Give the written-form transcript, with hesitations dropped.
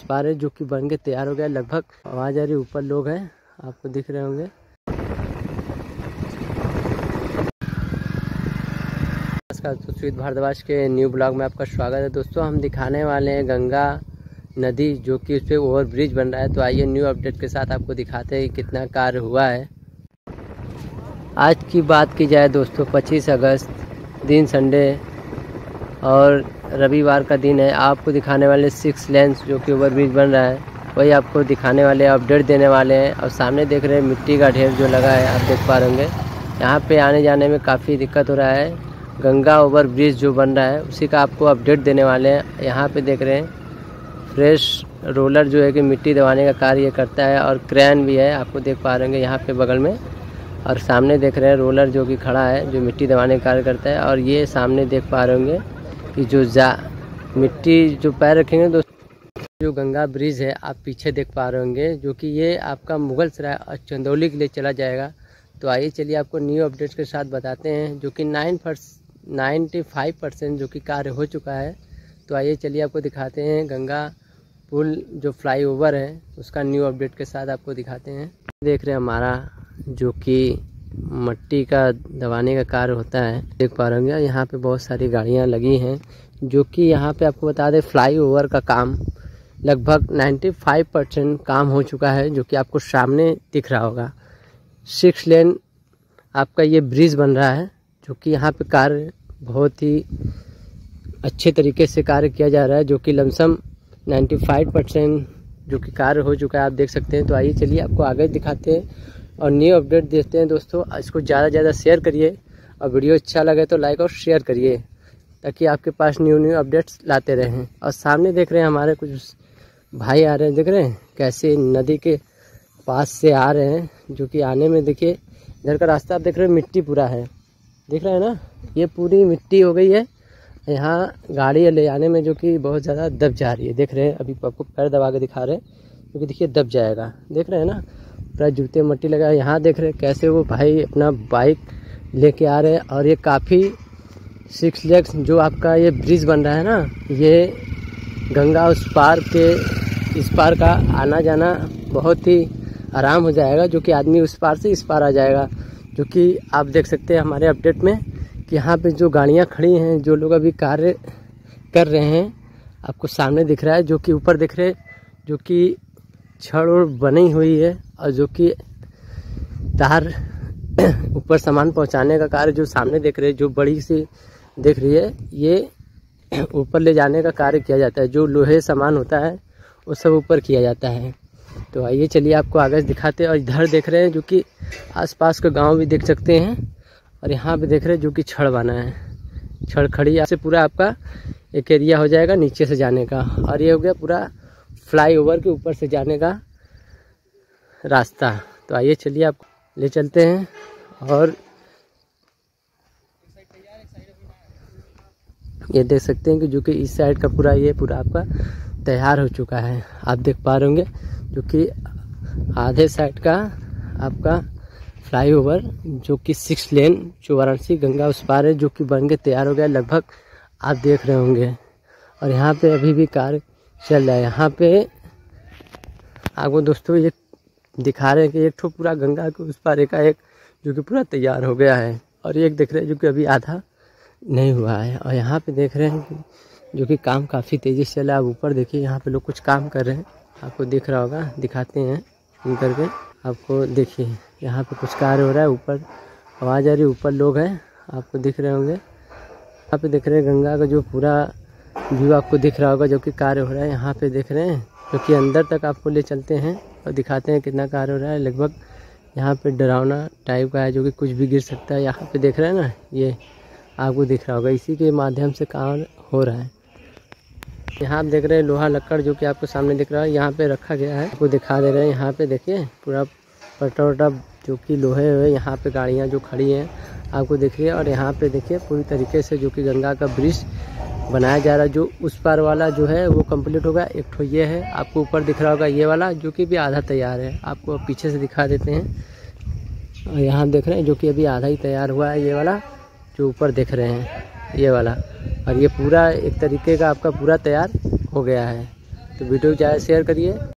पार है जो कि बन के तैयार हो गया लगभग। आवाज आ रही, ऊपर लोग हैं, आपको दिख रहे होंगे। नमस्कार, सुशील भारद्वाज के न्यू ब्लॉग में आपका स्वागत है। दोस्तों, हम दिखाने वाले हैं गंगा नदी जो कि उस पर ओवर ब्रिज बन रहा है। तो आइए न्यू अपडेट के साथ आपको दिखाते हैं कितना कार्य हुआ है। आज की बात की जाए दोस्तों, 25 अगस्त दिन संडे और रविवार का दिन है। आपको दिखाने वाले 6 लेन जो कि ओवर ब्रिज बन रहा है वही आपको दिखाने वाले, अपडेट देने वाले हैं। और सामने देख रहे हैं मिट्टी का ढेर जो लगा है, आप देख पा रहे होंगे। यहाँ पे आने जाने में काफ़ी दिक्कत हो रहा है। गंगा ओवर ब्रिज जो बन रहा है उसी का आपको अपडेट देने वाले हैं। यहाँ पे देख रहे हैं फ्रेश रोलर जो है कि मिट्टी दबाने का कार्य ये करता है, और क्रेन भी है, आपको देख पा रहे होंगे यहाँ पे बगल में। और सामने देख रहे हैं रोलर जो कि खड़ा है, जो मिट्टी दबाने का कार्य करता है। और ये सामने देख पा रहे होंगे कि जो मिट्टी जो पैर रखेंगे दोस्तों, जो गंगा ब्रिज है आप पीछे देख पा रहे होंगे, जो कि ये आपका मुगल सराय और चंदौली के लिए चला जाएगा। तो आइए चलिए आपको न्यू अपडेट्स के साथ बताते हैं, जो कि 95% जो कि कार्य हो चुका है। तो आइए चलिए आपको दिखाते हैं गंगा पुल जो फ्लाईओवर है उसका न्यू अपडेट के साथ आपको दिखाते हैं। देख रहे हैं हमारा जो कि मट्टी का दबाने का कार्य होता है, देख पा रहे होंगे। यहाँ पे बहुत सारी गाड़ियाँ लगी हैं, जो कि यहाँ पे आपको बता दें फ्लाईओवर का काम लगभग 95% काम हो चुका है, जो कि आपको सामने दिख रहा होगा। 6 लेन आपका ये ब्रिज बन रहा है, जो कि यहाँ पे कार्य बहुत ही अच्छे तरीके से कार्य किया जा रहा है, जो कि लमसम 95% जो कि कार्य हो चुका है, आप देख सकते हैं। तो आइए चलिए आपको आगे दिखाते हैं और न्यू अपडेट देते हैं। दोस्तों, इसको ज़्यादा से ज़्यादा शेयर करिए, और वीडियो अच्छा लगे तो लाइक और शेयर करिए, ताकि आपके पास न्यू अपडेट्स लाते रहें। और सामने देख रहे हैं हमारे कुछ भाई आ रहे हैं, देख रहे हैं कैसे नदी के पास से आ रहे हैं, जो कि आने में देखिए इधर का रास्ता आप देख रहे हैं मिट्टी पूरा है, देख रहे हैं ना, ये पूरी मिट्टी हो गई है। यहाँ गाड़ी ले जाने में जो कि बहुत ज़्यादा दब जा रही है, देख रहे हैं। अभी आपको पैर दबा के दिखा रहे हैं, क्योंकि देखिए दब जाएगा, देख रहे हैं ना, पूरा जूते मट्टी लगा है। यहाँ देख रहे हैं कैसे वो भाई अपना बाइक लेके आ रहे हैं। और ये काफ़ी 6 लेन जो आपका ये ब्रिज बन रहा है ना, ये गंगा उस पार के इस पार का आना जाना बहुत ही आराम हो जाएगा, जो कि आदमी उस पार से इस पार आ जाएगा। जो कि आप देख सकते हैं हमारे अपडेट में कि यहाँ पे जो गाड़ियाँ खड़ी हैं, जो लोग अभी कार्य कर रहे हैं, आपको सामने दिख रहा है। जो कि ऊपर दिख रहे जो कि छड़ और बनी हुई है, और जो कि तार ऊपर सामान पहुंचाने का कार्य जो सामने देख रहे हैं, जो बड़ी सी दिख रही है, ये ऊपर ले जाने का कार्य किया जाता है। जो लोहे सामान होता है वो सब ऊपर किया जाता है। तो आइए चलिए आपको आगे दिखाते हैं। और इधर देख रहे हैं जो कि आसपास के गांव भी देख सकते हैं। और यहाँ पे देख रहे हैं जो कि छड़ बना है, छड़ खड़ी से पूरा आपका एक एरिया हो जाएगा नीचे से जाने का। और ये हो गया पूरा फ्लाईओवर के ऊपर से जाने का रास्ता। तो आइए चलिए आपको ले चलते हैं। और ये देख सकते हैं कि जो कि इस साइड का पूरा ये पूरा आपका तैयार हो चुका है, आप देख पा रहे होंगे। जो कि आधे साइड का आपका फ्लाईओवर जो कि 6 लेन जो वाराणसी गंगा उस पार है, जो कि बन के तैयार हो गया लगभग, आप देख रहे होंगे। और यहाँ पे अभी भी कार्य चल रहा है। यहाँ पे आपको दोस्तों ये दिखा रहे हैं कि एक ठो पूरा गंगा के उस पार एक जो कि पूरा तैयार हो गया है, और एक देख रहे हैं जो कि अभी आधा नहीं हुआ है। और यहाँ पे देख रहे हैं जो कि काम काफ़ी तेज़ी से चल रहा है। अब ऊपर देखिए यहाँ पे लोग कुछ काम कर रहे हैं, आपको दिख रहा होगा, दिखाते हैं इन करके आपको। देखिए यहाँ पे कुछ कार्य हो रहा है, ऊपर आवाज़ आ रही, ऊपर लोग हैं, आपको दिख रहे होंगे। यहाँ पे देख रहे हैं गंगा का जो पूरा व्यू आपको दिख रहा होगा, जो कि कार्य हो रहा है। यहाँ पे देख रहे हैं जो कि अंदर तक आपको ले चलते हैं और दिखाते हैं कितना कार्य हो रहा है। लगभग यहाँ पे डरावना टाइप का है, जो कि कुछ भी गिर सकता है। यहाँ पे देख रहे हैं ना, ये आपको दिख रहा होगा, इसी के माध्यम से काम हो रहा है। यहाँ आप देख रहे हैं लोहा लक्कड़ जो कि आपको सामने दिख रहा है, यहाँ पे रखा गया है, आपको दिखा दे रहे हैं। यहाँ पे देखिए पूरा पट्टा वट्टा जो कि लोहे है, यहाँ पे गाड़ियाँ जो खड़ी हैं आपको दिख रही है। और यहाँ पे देखिए पूरी तरीके से जो कि गंगा का ब्रिज बनाया जा रहा है। जो उस पार वाला जो है वो कंप्लीट होगा। एक ठो ये है, आपको ऊपर दिख रहा होगा ये वाला, जो कि भी आधा तैयार है, आपको पीछे से दिखा देते हैं। और यहाँ देख रहे हैं जो कि अभी आधा ही तैयार हुआ है, ये वाला जो ऊपर देख रहे हैं ये वाला। और ये पूरा एक तरीके का आपका पूरा तैयार हो गया है। तो वीडियो को ज़्यादा शेयर करिए।